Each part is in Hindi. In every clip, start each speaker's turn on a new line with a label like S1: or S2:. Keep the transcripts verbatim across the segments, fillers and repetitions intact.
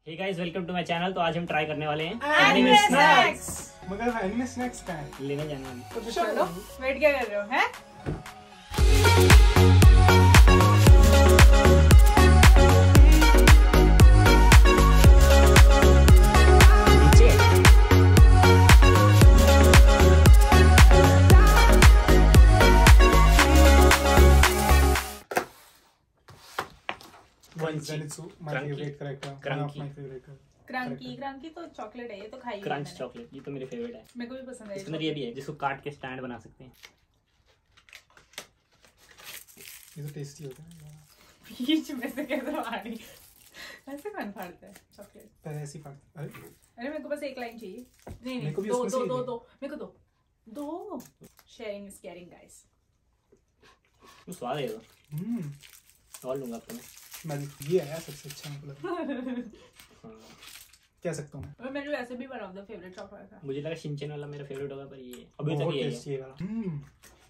S1: Hey guys, welcome to my channel. तो आज हम ट्राई करने वाले हैं
S2: एनिमे स्नैक्स।
S3: मगर एनिमे स्नैक्स का है
S1: लेने जाने वाले।
S2: तो चलो, वेट क्या कर रहे हो हैं? क्रंकी क्रंकी तो चॉकलेट है, ये तो खाई
S1: क्रंच चॉकलेट, ये तो मेरे फेवरेट है।
S2: मेरे को भी पसंद है।
S1: इसके अंदर ये भी है जिसको काट के स्टैंड बना सकते हैं।
S3: ये तो टेस्टी होता है।
S2: बीच में से कैसे फाड़ी? ऐसे कौन फाड़ता है चॉकलेट?
S3: पहले ऐसे फाड़ता। अरे
S2: अरे मेरे को बस एक लाइन चाहिए। नहीं
S3: मेरे को
S2: नहीं,
S3: भी
S2: दो
S3: उसमें
S2: दो
S3: से
S2: दो
S3: ही
S2: दो मेरे को दो दो। Sharing is caring guys.
S1: तो स्वाद है ये।
S3: हम्म
S1: और लूंगा आपको मैं।
S3: मैं ये है सबसे अच्छा मतलब।
S1: हाँ।
S3: कह सकता हूँ मैं।
S2: और मेरे वैसे भी one of the favourite chocolate है।
S1: मुझे लगा शिनचैन वाला मेरा फेवरेट होगा, पर ये अभी तक
S3: बहुत
S1: ये
S3: टेस्टी है वाला। हम्म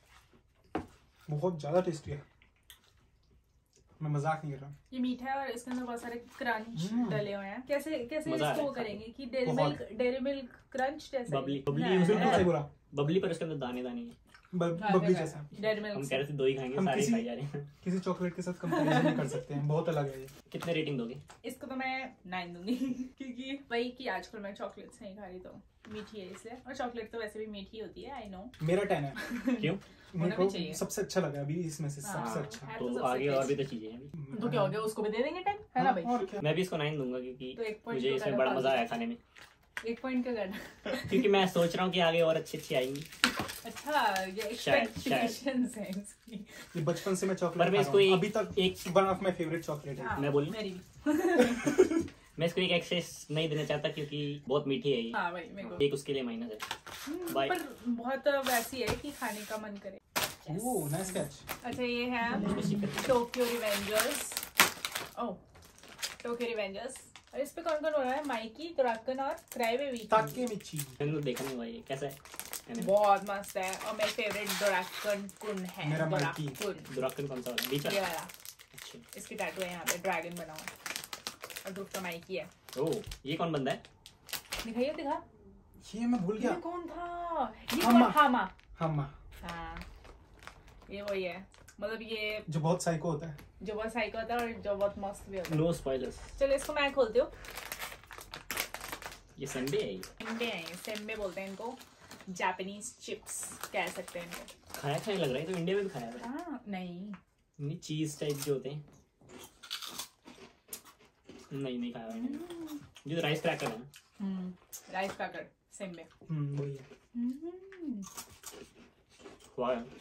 S3: बहुत ज्यादा टेस्टी है, मैं मजाक नहीं कर रहा।
S2: ये मीठा है और इसके अंदर बहुत सारे क्रंच
S3: हम्म।
S2: डले हुए हैं। कैसे कैसे
S1: मजा
S2: इसको
S1: है
S2: वो
S1: खाने
S2: करेंगे कि डेरी
S3: बहुत।
S2: मिल्क डेरी मिल्क क्रंच जैसे
S1: बबली बबली
S2: नहीं,
S1: उसमें
S3: बिल्कुल सही बोला।
S1: बबली पर उसके अंदर दाने दाने हैं।
S3: ब-
S2: हाँ,
S3: बबली
S2: देखा है।
S3: जैसा।
S2: डेरी
S1: हम
S2: मिल्क
S1: कह रहे थे दो ही खाएंगे,
S3: हम
S1: सारे
S3: किसी-
S1: खाई जा रहे हैं।
S3: किसी चॉकलेट के साथ कंपैरिजन नहीं कर सकते हैं, बहुत अलग है ये।
S1: कितने रेटिंग दोगे?
S2: इसको तो मैं नाइन दूंगी क्योंकि वही कि आजकल मैं चॉकलेट्स नहीं खा रही, तो मीठी है इसलिए। और चॉकलेट तो वैसे भी मीठी होती है, आई नो।
S3: मेरा टेन है।
S1: क्यों?
S3: मेरे
S2: भी
S3: को
S2: चाहिए।
S3: सबसे अच्छा लगा अभी इसमें से,
S2: हाँ।
S3: सबसे अच्छा।
S2: है
S1: तो
S2: सबसे
S1: आगे और भी
S2: best।
S1: तो चीजें हैं अभी।
S2: तो क्या हो गया, उसको भी दे देंगे टेन, है ना भाई?
S3: और क्या।
S1: मैं भी इसको नाइन दूंगा क्योंकि
S2: तो एक point
S1: मुझे
S2: तो
S1: इसमें
S2: करना
S1: बड़ा
S2: फालतू।
S1: मजा आया खाने में।
S2: एक पॉइंट का करना।
S1: क्योंकि मैं सोच रहा हूँ कि आगे और अच्छी अच्छी आएंगी।
S2: अच्छा, ये
S1: शायद,
S2: एक्सपेक्टेशंस हैं इसकी।
S3: ये बचपन से मैं
S1: पर
S3: चॉकलेट
S1: मैं
S3: खा
S1: इसको
S3: रहा हूँ,
S1: एक-
S3: अभी तक
S1: एक-
S3: one of my favourite chocolate है।
S2: हाँ,
S1: मैं बोलूं?
S2: मेरी भी।
S1: मैं इसको एक एक्सेस नहीं देना चाहता क्योंकि बहुत मीठी है ये।
S2: हाँ भाई, मेरे को
S1: एक उसके लिए माइनस है।
S2: हम्म,
S1: बाय।
S2: पर बहुत वैसी है कि खाने का मन करे।
S3: Oh nice catch.
S2: अच्छा, ये है Tokyo Revengers. Oh, Tokyo Revengers. और इस पे कौन कौन हो रहा है? माइकी, ड्रैगन और क्राई बेबी।
S3: Takemichi.
S1: मैंने तो देखा नहीं हुआ ये कैसा है।
S2: बहुत मस्त है। और मेरा फेवरेट ड्रैगन कुन है।
S3: मेरा माइकी।
S2: ड्रैगन
S1: दुराकन कौन सा वाला? बीच
S2: ये
S1: वाला?
S2: वाला।
S1: अच्छा।
S2: इसकी टैटू है यहाँ पे, ड्रैगन बना हुआ। और दूसरा माइकी है।
S1: ओह, ये कौन बंदा है?
S2: दिखाइए, दिखा।
S3: ये मैं भूल गया।
S2: ये कौन था? ये
S3: हामा।
S2: कौन? हामा।
S3: हम
S2: हाँ, ये वही है। मतलब ये
S3: जो बहुत साइको होता है।
S2: जो बहुत साइको होता है और जो बहुत मस्त भी होता है।
S1: No spoilers.
S2: चलो, इसको मैं खोलती हूँ।
S1: ये संडे है ये।
S2: सेम्बे है, सेम्बे बोलते हैं इनको। जापानीज चिप्स कह सकते हैं इनको।
S1: खाया खाया लग रहा है, तो इंडिया में भी खाया है।
S2: हाँ, नहीं
S1: नहीं, चीज टाइप जो होते हैं। नहीं नहीं खाया मैंने। ये तो राइस क्रैकर है।
S2: हम्म, राइस क्रैकर सेम्बे।
S3: हम्म वही है।
S2: हम्म,
S1: हुआ है।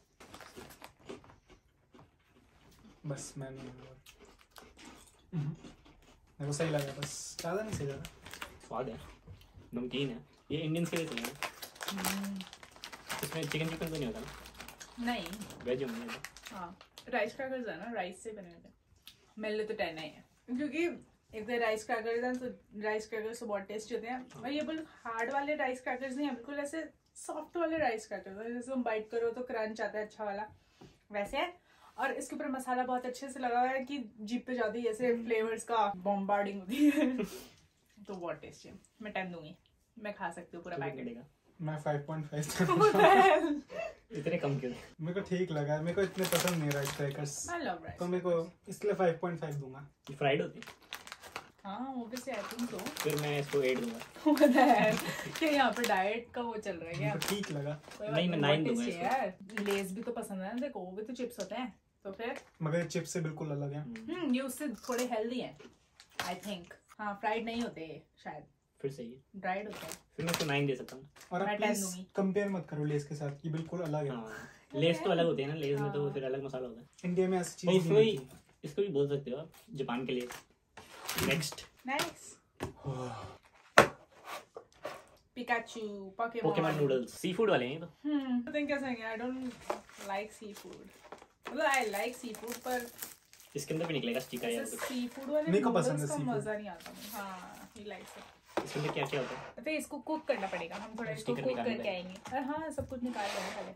S3: बस मैं नहीं हम्म। मेरे को सही लगा, बस ज्यादा नहीं सही लगा।
S1: स्वाद है, नमकीन है। ये इंडियन के लिए सही है।
S2: हम्म,
S1: इसमें चिकन चिकन तो नहीं होता ना?
S2: नहीं।
S1: वेज होंगे।
S2: हाँ, राइस क्रैकर्स है ना, राइस से बने होते हैं। मेरे लिए तो टेन है ये, क्योंकि एक तो राइस क्रैकर्स हैं, तो राइस क्रैकर्स तो बहुत टेस्टी होते हैं। और ये बिल्कुल हार्ड वाले राइस क्रैकर्स नहीं है, बिल्कुल ऐसे सॉफ्ट वाले राइस क्रैकर्स हैं। जैसे तुम बाइट करो तो क्रंच आता है अच्छा वाला, वैसे है। और इसके ऊपर मसाला बहुत अच्छे से लगा हुआ है कि जीप पे जाती है, जैसे फ्लेवर्स का बॉम्बार्डिंग होती है। तो बहुत टेस्टी है। मैं टेन दूंगी, मैं खा सकती हूँ पूरा पैकेट।
S3: मैं फाइव पॉइंट फाइव।
S1: इतने कम क्यों?
S3: मेरे को ठीक लगा, मेरे को इतने पसंद नहीं rice crackers,
S2: I love rice
S3: तो मेरे को इसलिए फाइव पॉइंट फाइव दूंगा।
S1: ये फ्राइड होती है।
S2: हाँ, obviously I think so।
S1: फिर मैं इसको एट दूंगा।
S2: पता है कि यहाँ पे डाइट का वो चल रहा है क्या?
S3: मेरे को ठीक लगा,
S2: कोई बात
S1: नहीं, मैं
S2: बहुत
S1: nine दूंगा
S2: tasty है यार। लेस भी तो पसंद है ना, देखो वो भी तो चिप्स होते हैं, तो फिर
S3: मगर चिप्स से बिल्कुल अलग है।
S2: हम्म, ये उससे थोड़े हेल्दी हैं आई थिंक। हाँ, फ्राइड नहीं होते ये, शायद
S1: फिर सही है।
S2: ड्राइड होते हैं।
S1: फिर मैं इसको नाइन दे सकता हूँ।
S3: और
S2: मैं
S3: आप
S2: ten
S3: प्लीज
S2: दूंगी।
S3: कंपेयर मत करो लेस के साथ, ये बिल्कुल अलग है।
S1: हाँ, लेस तो अलग होते हैं ना। लेस में तो
S2: हाँ।
S1: फिर अलग मसाला होता है।
S3: इंडिया में ऐसी
S1: और
S3: चीज
S1: उसमें
S3: नहीं
S1: भी इसको भी बोल सकते हो आप, जापान के लिए। Next
S2: nice.
S3: होती।
S2: Pikachu, Pokemon.
S1: Pokemon noodles seafood वाले हैं ये तो।
S2: हम्म, I think कैसे हैं? I don't like seafood। मतलब I like seafood, पर
S1: इसके अंदर भी निकलेगा स्टिकर या कुछ।
S2: सी फूड वाले
S3: मेरे को पसंद है
S2: noodles का
S3: seafood।
S2: मजा नहीं आता मुझे। हाँ, he likes it।
S1: इसके अंदर क्या क्या होता है?
S2: तो इसको कुक करना पड़ेगा, हम थोड़ा इसको
S1: Sticker
S2: कुक
S1: निकालने
S2: करके आएंगे। अरे हाँ, सब कुछ निकाल लेंगे पहले।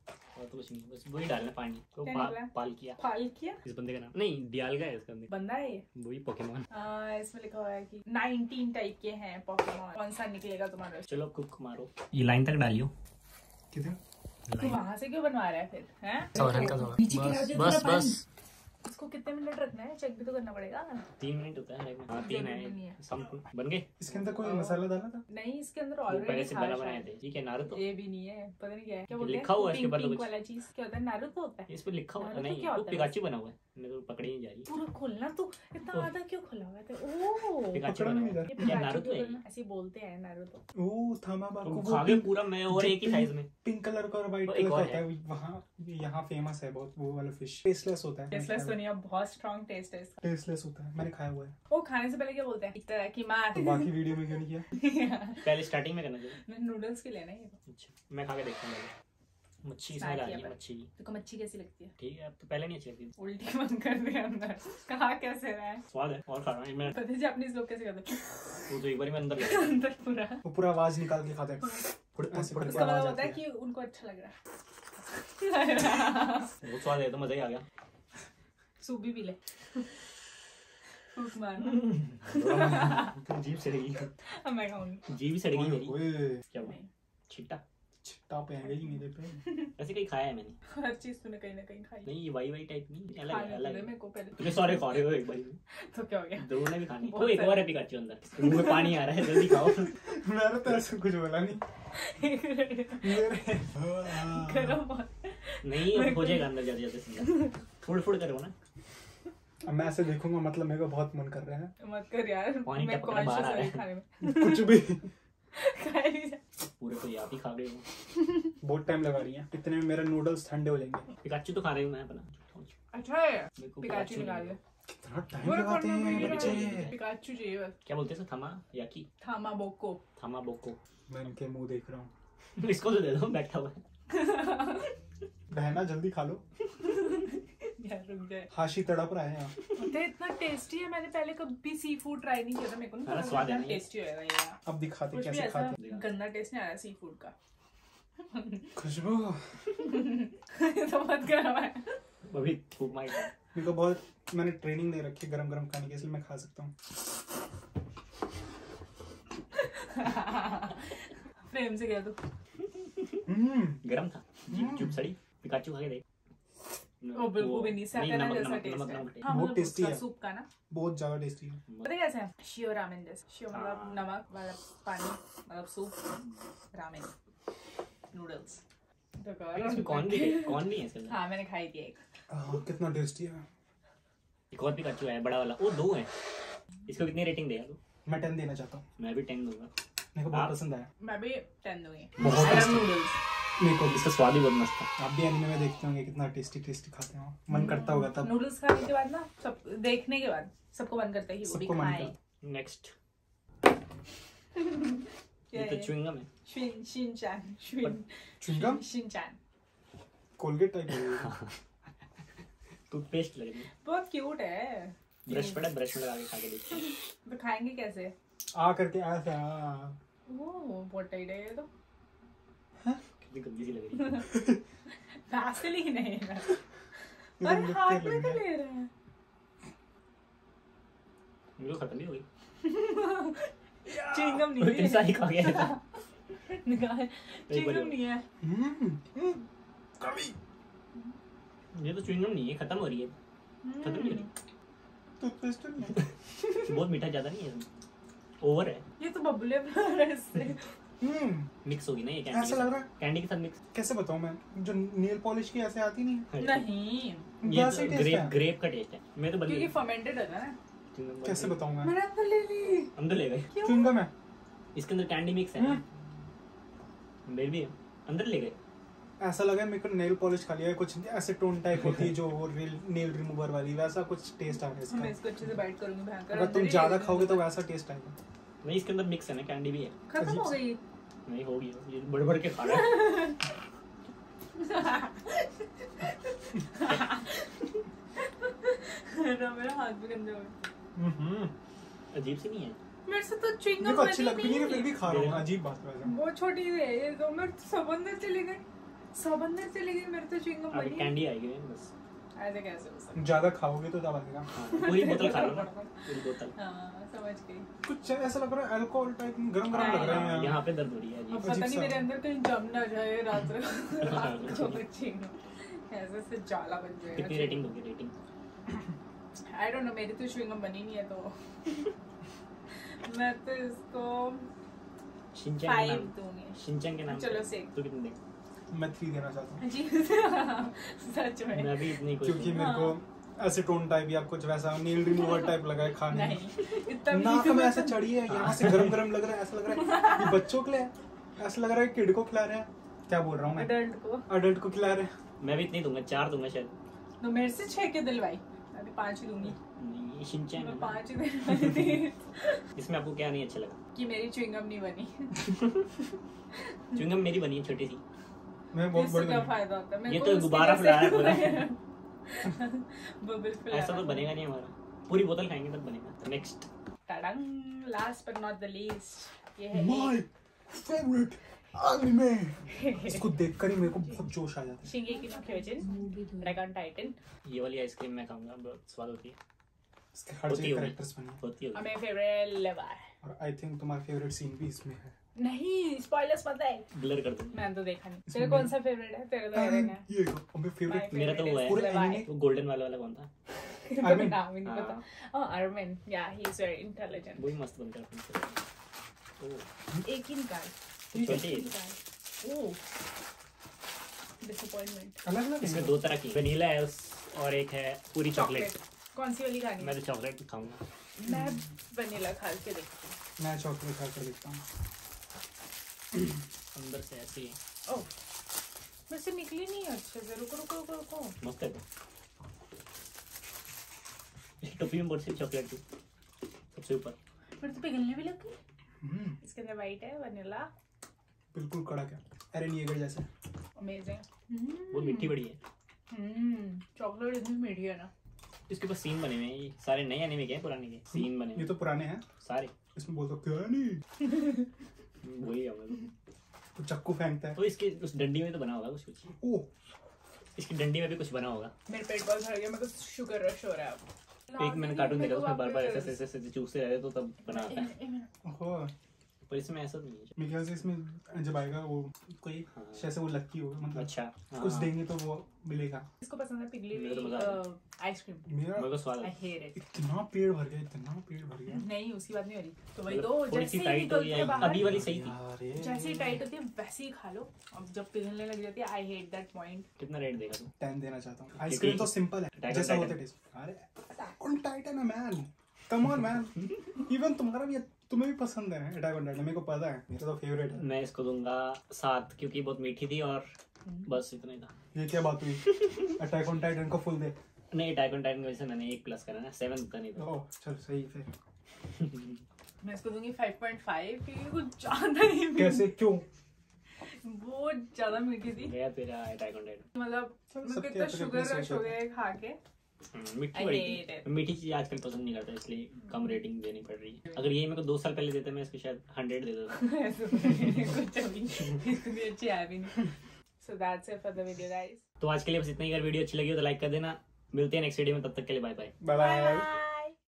S1: और तो कुछ नहीं, बस वही डालना पानी तो
S2: क्या
S1: पा,
S2: निकला?
S1: पाल किया
S2: फाल किया
S1: इस बंदे का नाम नहीं डियालगा है इसका अंदर
S2: बंदा है ये।
S1: वही पोकेमॉन।
S2: आ, इसमें लिखा हुआ है कि नाइनटीन टाइप के हैं पोकेमॉन, कौन सा निकलेगा तुम्हारा?
S1: चलो कुक मारो, ये लाइन तक डालियो।
S3: किधर?
S2: तू वहां से क्यों बनवा रहा है फिर? हैं?
S3: सवाल हल्का सवाल।
S2: नीचे गिरा
S1: बस
S2: दिया
S1: बस
S2: तेरा
S1: बस
S2: पानी। इसको कितने मिनट रखना है? चेक भी तो करना पड़ेगा।
S1: तीन मिनट होता है हाँ तीन
S2: जरूरी नहीं
S1: है
S2: है।
S1: सम बन गए।
S3: इसके अंदर कोई मसाला डाला था?
S2: नहीं, इसके अंदर
S1: वो पहले
S2: ऑलरेडी
S1: से बना बनाए थे ठीक है नारुतो
S2: ये भी नहीं है, पता नहीं क्या है। क्या बोलते हैं?
S1: लिखा हुआ है इसके
S2: पिंक
S1: ऊपर तो
S2: पिंक
S1: कुछ।
S2: वाला चीज क्या होता है? नारुतो होता है।
S1: इस पर लिखा हुआ
S2: नारुतो
S1: नहीं
S2: क्या
S1: वो
S2: होता है?
S1: पिकाचू बना हुआ है मेरे को पकड़ी नहीं जा रही।
S2: पूरा खोलना तू, इतना
S1: ओह।
S2: आधा क्यों खुला हुआ है? ओह
S1: पिकाचू
S3: पकड़ा
S1: बना
S3: नहीं
S1: हुआ
S3: जा
S1: है
S2: ये
S1: क्या
S2: पिकाचू
S1: नारुतो
S2: क्यों
S1: है
S2: बोलना? ऐसे ही बोलते हैं नारुतो।
S3: ओ थामा बाको
S1: तुम
S3: वो
S1: खा गए
S3: पिंक-
S1: पूरा मैं और
S3: जो
S1: एक ही साइज में।
S3: पिंक कलर का और व्हाइट
S1: वो
S3: कलर
S1: एक
S3: का
S1: और
S3: होता है वहाँ, यहाँ फेमस है बहुत वो वाला फिश। टेस्टलेस होता है।
S2: टेस्टलेस तो नहीं है, बहुत स्ट्रॉन्ग टेस्ट है इसका।
S3: टेस्टलेस होता है, मैंने खाया हुआ है।
S2: वो खाने से पहले क्या बोलते हैं? एक तरह की मार।
S3: तो बाकी वीडियो में क्यों नहीं किया?
S1: पहले स्टार्टिंग में करना चाहिए।
S2: नूडल्स के लेना है।
S1: अच्छा मैं खा के देखता हूँ पहले। मच्छी इसमें
S2: Try
S1: डाली
S2: किया
S1: है मच्छी की
S2: तुमको मच्छी कैसी लगती है?
S1: ठीक है अब तो पहले नहीं अच्छी लगती
S2: उल्टी बंद कर दे अंदर। कहा कैसे रहा है?
S1: स्वाद है और खा रहा हूँ एक मिनट।
S2: पता है जापानीज लोग कैसे करते हैं?
S1: वो तो एक बार में अंदर गया।
S2: अंदर पूरा।
S3: वो पूरा आवाज निकाल के खाते हैं।
S1: फुड़-
S3: ऐसे
S1: फुड़-
S3: करके
S2: उसका मतलब
S3: आवाज
S2: होता है
S3: आती
S2: कि उनको अच्छा लग रहा है।
S1: वो स्वाद है तो मजा ही आ गया।
S2: सूप भी पी ले। फूक मारना।
S1: जीभ सड़ेगी
S2: अब मैं खाऊंगी।
S1: जीभ सड़ेगी
S3: ओए,
S1: मेरी।
S3: ओए,
S1: क्या हुआ
S2: नहीं,
S1: छिट्टा
S3: छिट्टा पे है ही मेरे पे।
S1: ऐसे कहीं खाया है मैंने।
S2: हर चीज तूने कहीं ना कहीं खाई।
S1: नहीं ये वाई वाई टाइप नहीं अलग है
S2: खाने
S1: अलग
S2: दे
S1: है।
S2: मेरे को पहले।
S1: तुमने सारे खा रहे हो एक बार में
S2: तो क्या हो गया?
S1: दोनों ने भी खानी
S2: बहुत
S1: तो एक
S2: सारे।
S1: और है पिकाचू अंदर मुंह में पानी आ रहा है जल्दी खाओ।
S3: मैंने तो ऐसे कुछ बोला नहीं मेरे।
S2: गरम बहुत।
S1: नहीं अब हो जाएगा अंदर जाते जाते सीधा फुड़ फुड़ करो ना।
S3: अब मैं ऐसे देखूंगा मतलब मेरे को बहुत मन कर रहा है।
S2: मत कर यार।
S1: पानी
S2: मैं
S1: टपक रहा है, बाहर आ रहा है।
S2: कॉन्शियस खाने में।
S3: कुछ भी।
S2: खाए नहीं जा-
S1: पूरे तो ये आप ही खा गए हो।
S3: बहुत टाइम लगा रही है, इतने में मेरे नूडल्स ठंडे हो जाएंगे।
S1: पिकाचू तो खा रही हूँ मैं अपना।
S2: अच्छा है।
S1: मेरे को
S2: पिकाचू
S1: पिकाचू
S2: निकाल दे।
S3: कितना टाइम
S2: पूरा
S3: लगाते
S2: कॉर्नर में
S3: हैं
S2: निकाल
S3: बच्चे।
S2: दे। पिकाचू चाहिए बस।
S1: क्या बोलते हैं थमा याकी
S2: थामा बोको।
S1: थमा बोको।
S3: मैं इनके मुंह देख रहा हूँ।
S1: इसको तो दे दो बैठा हुआ है।
S3: बहना जल्दी खा लो।
S2: यार रुक जाए।
S3: हाशी तड़प रहा है यहाँ।
S2: पता है इतना टेस्टी है, मैंने पहले कभी सी फूड ट्राई नहीं किया था। मेरे को
S1: हाँ,
S2: ना
S1: स्वाद है नहीं।
S2: टेस्टी होएगा ये।
S3: अब दिखाते
S2: कुछ भी
S3: कैसे
S2: ऐसा
S3: खाते हैं।
S2: गंदा टेस्ट नहीं आ रहा सी फूड का।
S3: खुशबू।
S2: तो मत करो है।
S1: अभी फूक मार
S3: मेरे को बहुत मैंने ट्रेनिंग दे रखी है गरम गरम खाने की, इसलिए मैं खा सकता हूँ।
S2: फ्रेम से गया तू।
S3: हम्म,
S1: गरम था जीभ चुप सड़ी। पिकाचू खा के देख।
S2: वो बिल्कुल भी नहीं सैकड़ा
S1: नमक
S2: जैसा
S1: नमक
S2: टेस्ट
S1: नमक
S2: है।
S1: नमक
S2: हाँ,
S3: बहुत
S2: मतलब
S3: tasty
S2: उसका
S3: है।
S2: सूप का ना।
S3: बहुत ज्यादा टेस्टी है।
S2: पता है कैसे है? शियो रामेन जैसे। शियो मतलब
S1: हाँ।
S2: नमक वाला पानी मतलब सूप। Ramen noodles. तो
S1: इसमें कौन भी है कौन भी है इसके अंदर।
S2: हाँ मैंने खाई थी एक।
S3: आह, कितना टेस्टी है।
S1: एक और पिकाचू है बड़ा वाला वो दो है। इसको कितनी रेटिंग देगा तू।
S3: मैं टेन देना चाहता हूँ।
S1: मैं भी टेन दूंगा।
S3: मेरे को बहुत
S1: आप?
S3: पसंद आया।
S2: मैं भी टेन दूंगी।
S3: बहुत
S2: I love
S3: tasty।
S2: noodles।
S3: मेरे को भी।
S1: इसका स्वाद ही बहुत मस्त था।
S3: आप भी एनिमे में देखते होंगे कितना टेस्टी टेस्टी खाते हो, मन करता होगा तब।
S2: नूडल्स खाने के बाद ना सब देखने के बाद सबको मन करता है कि वो भी
S3: सबको मन
S2: खाएं।
S1: नेक्स्ट
S2: क्या
S1: ये तो
S2: है?
S1: च्युइंगम है।
S2: Shin Shinchan Shin
S3: chewing gum
S2: Shinchan
S3: Colgate type है।
S1: टूथपेस्ट लग रही है।
S2: बहुत क्यूट है।
S1: ब्रश पड़ा ब्रश में लगा के खा के देखते हैं।
S2: तो खाएंगे कैसे?
S3: आ करके ऐसा आ।
S2: वो बहुत टाइट है ये तो।
S1: कितनी गंदी सी लग रही है।
S2: वैसलीन है ये।
S3: ये
S2: अरे
S3: तो
S2: हाथ
S3: लिख के
S2: में
S3: लग
S2: क्या
S3: गया।
S2: ले रहा है?
S1: मेरे को खत्म ही हो गई।
S2: चिंगम नहीं
S1: इतनी
S2: है।
S1: सारी खा गया।
S2: निकाल।
S1: एक बार
S2: चिंगम नहीं है।
S3: हम्म, हम्म, कमी।
S1: ये तो च्युइंगम नहीं है खत्म हो रही है। खत्म नहीं हो रही।
S3: टूथपेस्ट तो नहीं है।
S1: बहुत मीठा ज्यादा नहीं है। ओवर है।
S2: ये तो बबले बना रहा है इससे।
S3: हम्म,
S1: मिक्स होगी ना ये कैंडी
S3: ऐसा लग रहा है।
S1: कैंडी के साथ मिक्स।
S3: कैसे बताऊं मैं, जो नेल पॉलिश की ऐसे आती नहीं है।
S2: नहीं
S1: ये
S3: वैसे ही
S1: तो
S3: taste
S1: ग्रेप
S3: है।
S1: ग्रेप का टेस्ट है। मैं तो बंद
S2: क्योंकि फर्मेंटेड है ना।
S3: कैसे बताऊं मैं।
S2: मैंने अंदर ले ली।
S1: अंदर ले गए।
S2: क्यों?
S3: च्युइंगम है।
S1: इसके अंदर कैंडी मिक्स है ना। मेरे भी है। अंदर ले गए।
S3: ऐसा लगा मेरे को नेल पॉलिश खा लिया है, कुछ ऐसे टोन टाइप होती है जो नेल रिमूवर वाली, वैसा कुछ टेस्ट आ रहा है
S2: मैं
S3: इसका।
S2: इसको अच्छे से बाइट करूंगी भयंकर।
S3: अगर तुम ज्यादा खाओगे तो वैसा टेस्ट आएगा।
S1: नहीं इसके अंदर मिक्स है ना कैंडी भी है।
S2: खत्म हो गई।
S1: नहीं होगी ये बढ़ बढ़ के खा रहा है।
S2: मेरा हाथ भी गंदे हो गए।
S3: हम्म,
S1: अजीब सी नहीं है।
S2: मेरे से तो
S3: मेरे
S2: च्युइंगम
S3: को अच्छी
S2: बनी
S3: लगती नहीं है, फिर
S2: नहीं।
S3: भी खा रहा हूँ। अजीब बात है वैसे।
S2: बहुत छोटी है ये तो। मेरे तो सब अंदर चली गई। सौ बनने से लेकिन मेरे तो च्युइंग गम
S1: अभी
S2: बनी
S1: कैंडी आएगी बस।
S2: ऐसे कैसे हो सकता
S3: ज्यादा खाओगे तो तब आएगा।
S1: हाँ, पूरी बोतल खा लो ना, पूरी बोतल।
S2: हाँ समझ गई।
S3: कुछ ऐसा लग रहा है अल्कोहल टाइप गरम गरम लग रहा है
S1: हाँ,
S3: यहाँ।
S1: यहाँ पे दर्द हो रही है जी।
S2: अब पता नहीं मेरे अंदर कहीं जम ना जाए रात रात को च्युइंग ऐसे से जाला बन जाएगा।
S1: कितनी रेटिंग दोगे? रेटिंग
S2: आई डोंट नो, मेरी तो च्युइंग गम बनी नहीं है तो मैं तो इसको
S1: शिनचैन के
S2: फाइव
S1: नाम,
S2: दूंगी।
S1: शिनचैन के नाम
S2: चलो
S1: पे।
S2: six।
S1: तू कितने देगा?
S3: मैं थ्री देना चाहता हूँ
S2: जी सच में
S1: मैं भी इतनी कुछ
S3: क्योंकि मेरे को एसीटोन टाइप या कुछ वैसा नील रिमूवर टाइप लगा है खाने में।
S2: नहीं इतना
S3: नाक में ऐसे चढ़ी है, यहाँ से गरम गरम लग रहा है, ऐसा लग रहा है ये बच्चों के लिए है, ऐसा लग रहा है किड को खिला रहे हैं। क्या बोल रहा हूँ मैं?
S2: अडल्ट को
S3: अडल्ट को खिला रहे हैं।
S1: मैं भी इतनी दूंगा, चार दूंगा शायद।
S2: तो मेरे से छह के दिलवाई, मैं भी पांच ही दूंगी।
S1: नहीं, ये शिनचैन है
S2: मैं
S1: ना।
S2: पांच ही दिलवाई थी
S1: इसमें आपको क्या नहीं अच्छा लगा?
S2: कि मेरी च्युइंग गम नहीं बनी।
S1: च्युइंगम मेरी बनी है छोटी सी।
S3: मैं बहुत
S2: इससे
S3: बड़ी
S2: क्या
S3: बनी।
S2: फायदा होता है? मेरे
S1: ये
S2: को
S1: तो
S2: उसकी
S1: गुब्बारा
S2: वजह
S1: फुला रहा है
S2: से-
S1: पूरा।
S2: बबल फुला
S1: ऐसा
S2: रहा
S1: तो
S2: है।
S1: बनेगा नहीं हमारा, पूरी बोतल खाएंगे तब बनेगा। नेक्स्ट
S2: टडंग, last but not the least, ये है
S3: माय फेवरेट एनिमे। इसको देखकर ही मेरे को बहुत जोश आ जाता है।
S2: Shingeki no Kyojin attack on Titan.
S1: ये वाली आइसक्रीम मैं खाऊंगा, बहुत स्वाद होती है।
S3: इसके हर
S1: होती
S3: जगह
S1: होगी।
S3: कैरेक्टर्स बने हैं।
S1: होती होगी।
S2: हमें फेवरेट लेवर
S3: और आई थिंक तुम्हारा फेवरेट सीन भी इसमें है।
S2: नहीं, स्पॉयलर्स पता है।
S1: ब्लर कर दूंगा।
S2: मैंने तो देखा नहीं। तेरा कौन सा फेवरेट है? तेरा तो एरन है।
S3: ये हमें फेवरेट
S1: मेरा तो वो है।
S3: पूरे anime-
S1: वो गोल्डन वाला वाला कौन था?
S2: तो नाम ही नहीं
S1: हाँ।
S2: पता। ओह अरमिन, या ही इज वेरी इंटेलिजेंट।
S1: वही मस्त बनता है अपन से।
S2: एक ही निकाल,
S1: तो छोटी
S2: एक ही
S1: है।
S2: निकाल। Oh disappointment.
S3: अलग अलग
S1: इसमें दो तरह की वनीला है उस, और एक है पूरी चॉकलेट।
S2: कौन सी वाली खानी
S1: मैं
S2: है?
S1: तो चॉकलेट खाऊंगा।
S2: मैं वनीला खा के देखती हूँ।
S3: मैं चॉकलेट खा कर देखता हूँ।
S1: अंदर से ऐसे ही
S2: ओह मेरे से निकली नहीं है अच्छे से। रुको रुको रुको रुको।
S1: मस्त है। तो इस टोपी में बहुत सी चॉकलेट थी सबसे ऊपर।
S2: मेरे तो पिघलने भी लग गई।
S3: हम्म,
S2: इसके अंदर वाइट है, वनीला।
S3: बिल्कुल कड़क है, एरन येगर जैसे।
S2: अमेजिंग।
S1: वो मिट्टी बड़ी है।
S2: हम्म चॉकलेट इतनी मीठी है ना।
S1: इसके ऊपर सीन बने हुए हैं। ये सारे नए एनिमे के हैं, पुराने के सीन बने
S3: ये
S1: हुए
S3: तो पुराने हैं।
S1: सारे।
S3: इसमें बोलता क्या नहीं,
S1: वही है मतलब।
S3: वो चक्कू फेंकता है।
S1: तो इसके उस डंडी में तो बना होगा कुछ कुछ।
S3: ओह
S1: इसकी डंडी में भी कुछ बना होगा।
S2: मेरे पेट बहुत भर गया, मेरे को शुगर रश हो रहा है अब।
S1: एक मैंने कार्टून देखा उसमें बार बार ऐसे ऐसे ऐसे चूसते रहते तो तब बना आता है।
S2: एक- एक मिनट।
S3: ओहो,
S1: पर इसमें ऐसा तो नहीं है।
S3: मेरे ख्याल से इसमें जब आएगा वो कोई
S1: हाँ।
S3: जैसे वो लक्की होगा, मतलब
S1: अच्छा
S3: कुछ
S1: हाँ।
S3: देंगे तो वो मिलेगा।
S2: इसको पसंद है पिघली
S1: मेरे को तो
S2: हुई
S1: मजा आ
S2: आइसक्रीम।
S3: मेरा
S1: मेरे को स्वाद
S2: आई
S1: है।
S2: Hate it.
S3: इतना पेड़ भर गया, इतना पेड़ भर गया
S2: नहीं उसकी बात नहीं हो रही। तो वही
S1: मतलब
S2: तो
S1: थोड़ी
S2: जैसे
S1: सी
S2: ही
S1: टाइट हो
S2: निकलती है
S1: गई।
S2: बाहर,
S1: अभी वाली सही थी।
S3: यार ये
S2: जैसे ही टाइट होती है वैसे ही खा लो। अब जब पिघलने लग जाती है, आई हेट दैट पॉइंट।
S1: कितना रेट देगा तू?
S3: टेन देना चाहता हूँ। आइसक्रीम तो सिंपल है
S1: Attack on
S3: जैसा
S1: Titan।
S3: होता है टेस्ट। अरे अटैक ऑन टाइटन है man, come on man. Even तुम्हारा भी, तुम्हें भी पसंद है अटैक ऑन टाइटन, मेरे को पता है, मेरा तो फेवरेट है।
S1: मैं इसको दूंगा सात, क्योंकि बहुत मीठी थी और बस इतना ही था।
S3: ये क्या बात हुई, अटैक ऑन टाइटन को फुल दे।
S1: नहीं, अटैक ऑन टाइटन की वजह से मैंने एक प्लस करा ना, सेवन का नहीं था।
S3: ओह चल सही फिर।
S2: मैं इसको दूंगी फाइव पॉइंट फाइव क्योंकि कुछ ज्यादा ही मीठी-
S3: कैसे क्यों?
S2: बहुत ज्यादा मीठी थी।
S1: गया तेरा अटैक ऑन टाइटन।
S2: मतलब
S3: चल,
S2: मेरे को
S3: सबके
S2: इतना
S3: अपने
S2: शुगर
S3: अपने
S2: रश
S3: सोच
S2: हो
S3: होते
S2: गया है खा के।
S1: मीठी
S2: I
S1: बड़ी
S2: hate
S1: थी।
S2: it.
S1: मीठी चीज आजकल पसंद नहीं करता, इसलिए कम रेटिंग देनी पड़ रही है। अगर ये मेरे को दो साल पहले देते मैं इसको शायद हंड्रेड दे देता।
S2: ऐसे तो नहीं, कुछ अभी इतनी अच्छी है भी नहीं। So that's it for the video guys.
S1: तो आज के लिए बस इतना ही। अगर वीडियो अच्छी लगी हो तो लाइक कर देना। मिलते हैं नेक्स्ट वीडियो में, तब तक के लिए bye bye.
S3: Bye bye.
S2: Bye.